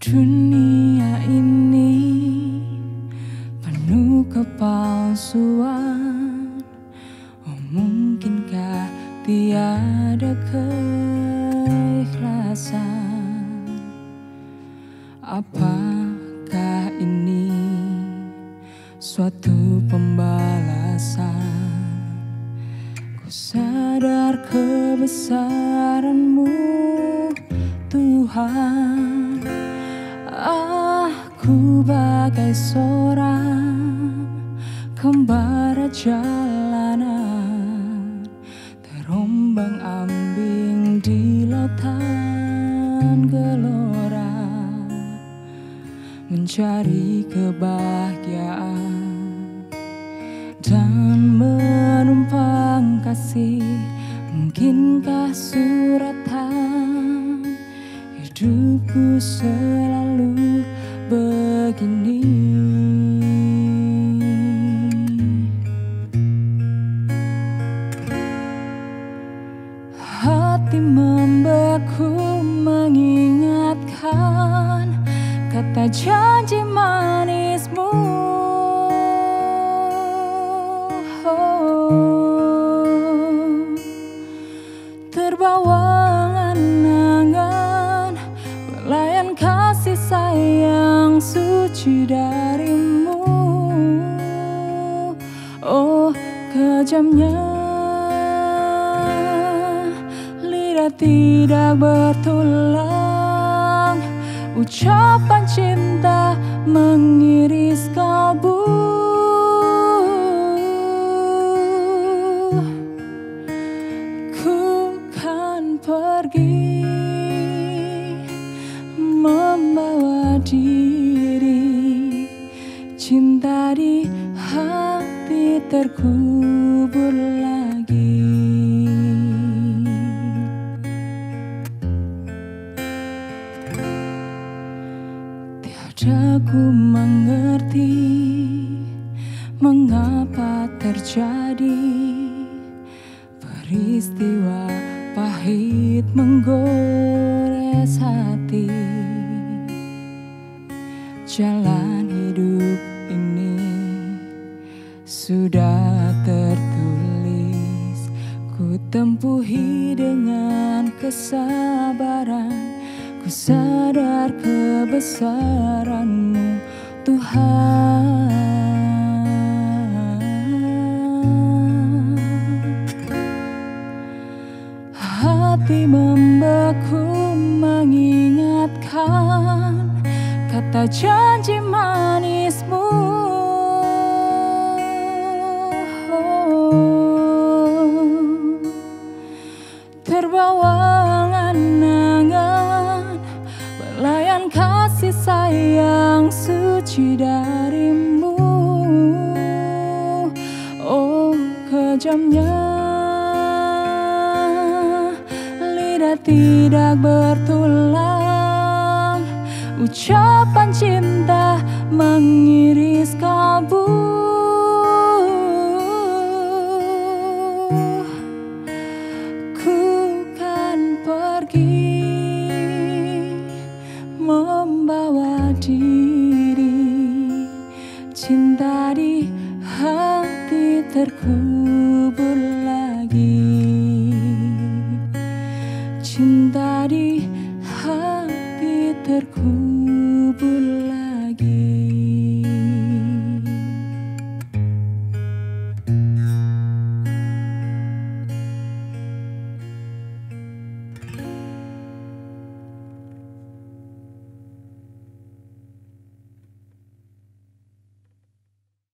Dunia ini penuh kepalsuan. Oh, mungkinkah tiada keikhlasan? Apakah ini suatu pembalasan? Ku sadar kebesaran-Mu, Tuhan. Aku bagai seorang kembara jalanan, terombang-ambing di lautan gelora, mencari kebahagiaan dan menumpang kasih. Mungkinkah suratan hidupku selalu begini? Hati membeku mengingatkan kata janji manis-Mu. Terbawa angan-angan pelayan kasih sayang suci dari-Mu. Oh, kejamnya lidah tidak bertulang, ucapan cinta mengiris kalbu. Ku kan pergi membawa diri, cinta di hati terkubur lagi. Tiada ku mengerti mengapa terjadi peristiwa pahit menggores hati. Jalan hidup ini sudah tertulis, ku tempuhi dengan kesabaran. Ku sadar kebesaran-Mu, Tuhan. Hati membeku mengingatkan kata janji manis-Mu. Terbawa angan-angan pelayan kasih sayang suci dari-Mu. Oh, kejamnya lidah tidak bertulang, ucapan cinta mengiris kalbu. Ku kan pergi membawa diri, cinta di hati terkubur lagi. Cinta di hati terkubur lagi.